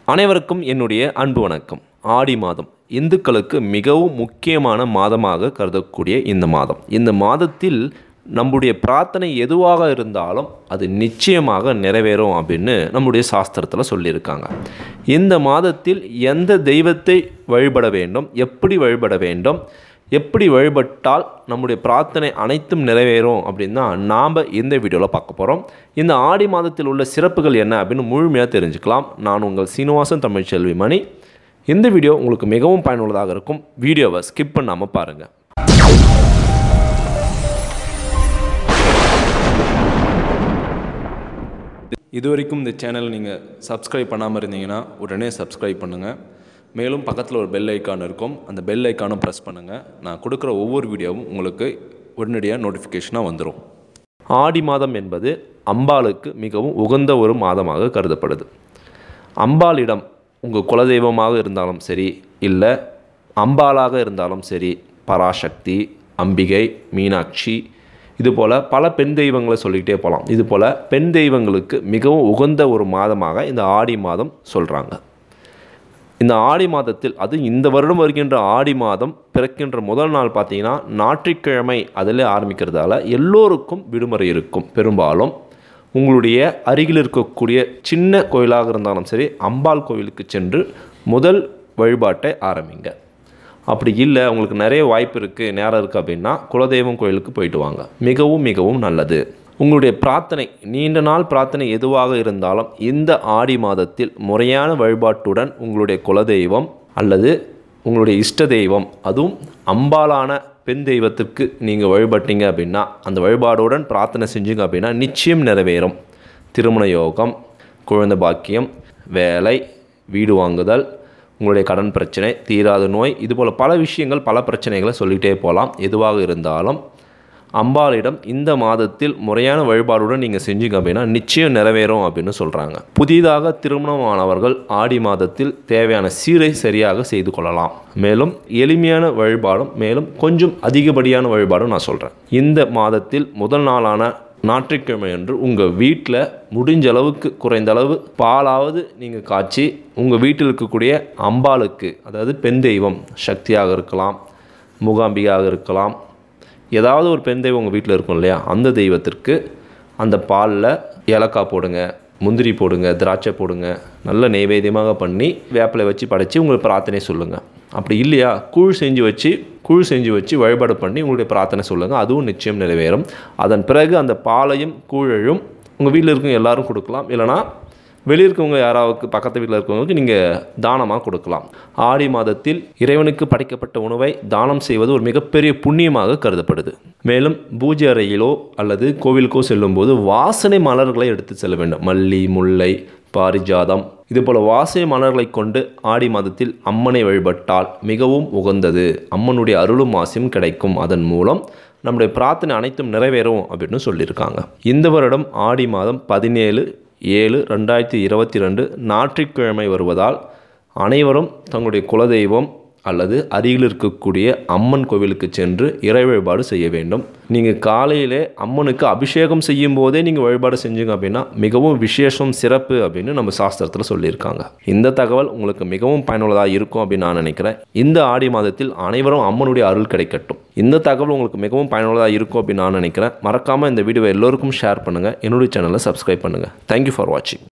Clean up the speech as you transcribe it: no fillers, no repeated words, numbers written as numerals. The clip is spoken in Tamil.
அனைவருக்கும் என்னுடைய அன்பு வணக்கம். ஆடி மாதம் இந்துக்களுக்கு மிகவும் முக்கியமான மாதமாக கருதக்கூடிய இந்த மாதத்தில் நம்முடைய பிரார்த்தனை எதுவாக இருந்தாலும் அது நிச்சயமாக நிறைவேறும் அப்படின்னு நம்முடைய சாஸ்திரத்தில் சொல்லியிருக்காங்க. இந்த மாதத்தில் எந்த தெய்வத்தை வழிபட வேண்டும், எப்படி வழிபட வேண்டும், எப்படி வழிபட்டால் நம்முடைய பிரார்த்தனை அனைத்தும் நிறைவேறும் அப்படின்னு தான் நாம் இந்த வீடியோவில் பார்க்க போகிறோம். இந்த ஆடி மாதத்தில் உள்ள சிறப்புகள் என்ன அப்படின்னு முழுமையாக தெரிஞ்சுக்கலாம். நான் உங்கள் சீனிவாசன் தமிழ்ச்செல்வி மணி. இந்த வீடியோ உங்களுக்கு மிகவும் பயனுள்ளதாக இருக்கும். வீடியோவை ஸ்கிப் பண்ணாமல் பாருங்கள். இதுவரைக்கும் இந்த சேனல் நீங்கள் சப்ஸ்கிரைப் பண்ணாமல் இருந்தீங்கன்னா உடனே சப்ஸ்கிரைப் பண்ணுங்கள். மேலும் பக்கத்தில் ஒரு பெல் ஐக்கான் இருக்கும், அந்த பெல் ஐக்கானும் ப்ரெஸ் பண்ணுங்கள். நான் கொடுக்குற ஒவ்வொரு வீடியோவும் உங்களுக்கு உடனடியாக நோட்டிஃபிகேஷனாக வந்துடும். ஆடி மாதம் என்பது அம்பாளுக்கு மிகவும் உகந்த ஒரு மாதமாக கருதப்படுது. அம்பாளிடம் உங்கள் குலதெய்வமாக இருந்தாலும் சரி, இல்லை அம்பாளாக இருந்தாலும் சரி, பராசக்தி, அம்பிகை, மீனாட்சி, இதுபோல் பல பெண் தெய்வங்களை சொல்லிக்கிட்டே போகலாம். இதுபோல் பெண் தெய்வங்களுக்கு மிகவும் உகந்த ஒரு மாதமாக இந்த ஆடி மாதம் சொல்கிறாங்க. இந்த ஆடி மாதத்தில் அது இந்த வருடம் வருகின்ற ஆடி மாதம் பிறக்கின்ற முதல் நாள் பார்த்திங்கன்னா ஞாயிற்றுக்கிழமை அதில் ஆரம்பிக்கிறதால எல்லோருக்கும் விடுமுறை இருக்கும். பெரும்பாலும் உங்களுடைய அருகில் இருக்கக்கூடிய சின்ன கோயிலாக இருந்தாலும் சரி, அம்பாள் கோவிலுக்கு சென்று முதல் வழிபாட்டை ஆரம்பிங்க. அப்படி இல்லை, உங்களுக்கு நிறைய வாய்ப்பு இருக்குது, நேரம் இருக்குது அப்படின்னா குலதெய்வம் கோயிலுக்கு போயிட்டு வாங்க. மிகவும் நல்லது. உங்களுடைய பிரார்த்தனை, நீண்ட நாள் பிரார்த்தனை எதுவாக இருந்தாலும் இந்த ஆடி மாதத்தில் முறையான வழிபாட்டுடன் உங்களுடைய குலதெய்வம் அல்லது உங்களுடைய இஷ்ட தெய்வம், அதுவும் அம்பாலான பெண் தெய்வத்திற்கு நீங்கள் வழிபட்டீங்க அப்படின்னா, அந்த வழிபாடுடன் பிரார்த்தனை செஞ்சீங்க அப்படின்னா நிச்சயம் நிறைவேறும். திருமண யோகம், குழந்தை பாக்கியம், வேலை, வீடு வாங்குதல், உங்களுடைய கடன் பிரச்சனை, தீராத நோய், இதுபோல் பல விஷயங்கள், பல பிரச்சனைகளை சொல்லிகிட்டே போகலாம். எதுவாக இருந்தாலும் அம்பாளிடம் இந்த மாதத்தில் முறையான வழிபாடுடன் நீங்கள் செஞ்சீங்க அப்படின்னா நிச்சயம் நிறைவேறும் அப்படின்னு சொல்கிறாங்க. புதிதாக திருமணமானவர்கள் ஆடி மாதத்தில் தேவையான சீரை சரியாக செய்து கொள்ளலாம். மேலும் எளிமையான வழிபாடும், மேலும் கொஞ்சம் அதிகப்படியான வழிபாடும் நான் சொல்கிறேன். இந்த மாதத்தில் முதல் நாளான ஞாயிற்றுக்கிழமை அன்று உங்கள் வீட்டில் முடிஞ்ச அளவுக்கு குறைந்த அளவு பாலாவது நீங்கள் காய்ச்சி உங்கள் வீட்டில் இருக்கக்கூடிய அம்பாளுக்கு, அதாவது பெண் தெய்வம், சக்தியாக இருக்கலாம், மூகாம்பிகையாக இருக்கலாம், ஏதாவது ஒரு பெண் தெய்வம் உங்கள் வீட்டில் இருக்கும் இல்லையா, அந்த தெய்வத்திற்கு அந்த பாலில் ஏலக்காய் போடுங்க, முந்திரி போடுங்க, திராட்சை போடுங்க, நல்ல நைவேத்தியமாக பண்ணி வேப்பிலை வச்சு படைச்சி உங்களுக்கு பிரார்த்தனை சொல்லுங்கள். அப்படி இல்லையா, கூழ் செஞ்சு வச்சு வழிபாடு பண்ணி உங்களுடைய பிரார்த்தனை சொல்லுங்கள். அதுவும் நிச்சயம் நிறைவேறும். அதன் பிறகு அந்த பாலையும் கூழையும் உங்கள் வீட்டில் இருக்கவங்க எல்லாரும் கொடுக்கலாம். இல்லைனா வெளியே இருக்கவங்க யாராவது பக்கத்து வீட்டில் இருக்கவங்களுக்கு நீங்கள் தானமாக கொடுக்கலாம். ஆடி மாதத்தில் இறைவனுக்கு படைக்கப்பட்ட உணவை தானம் செய்வது ஒரு மிகப்பெரிய புண்ணியமாக கருதப்படுது. மேலும் பூஜை அறையிலோ அல்லது கோவிலுக்கோ செல்லும்போது வாசனை மலர்களை எடுத்து செல்ல வேண்டும். மல்லி, முல்லை, பாரிஜாதம், இதுபோல் வாசனை மலர்களை கொண்டு ஆடி மாதத்தில் அம்மனை வழிபட்டால் மிகவும் உகந்தது. அம்மனுடைய அருளும் ஆசையும் கிடைக்கும். அதன் மூலம் நம்முடைய பிரார்த்தனை அனைத்தும் நிறைவேறும் அப்படின்னு சொல்லியிருக்காங்க. இந்த வருடம் ஆடி மாதம் 17/7/2022 ஞாயிற்றுக்கிழமை வருவதால் அனைவரும் தங்களுடைய குலதெய்வம் அல்லது அருகில் இருக்கக்கூடிய அம்மன் கோவிலுக்கு சென்று இறை வழிபாடு செய்ய வேண்டும். நீங்கள் காலையிலே அம்மனுக்கு அபிஷேகம் செய்யும் போதே நீங்கள் வழிபாடு செஞ்சீங்க அப்படின்னா மிகவும் விசேஷம், சிறப்பு அப்படின்னு நம்ம சாஸ்திரத்தில் சொல்லியிருக்காங்க. இந்த தகவல் உங்களுக்கு மிகவும் பயனுள்ளதாக இருக்கும் அப்படின்னு நான் நினைக்கிறேன். இந்த ஆடி மாதத்தில் அனைவரும் அம்மனுடைய அருள் கிடைக்கட்டும். இந்த தகவல் உங்களுக்கு மிகவும் பயனுள்ளதாக இருக்கும் அப்படின்னு நான் நினைக்கிறேன். மறக்காமல் இந்த வீடியோவை எல்லோருக்கும் ஷேர் பண்ணுங்கள். என்னுடைய சேனலை சப்ஸ்கிரைப் பண்ணுங்கள். தேங்க்யூ ஃபார் வாட்சிங்.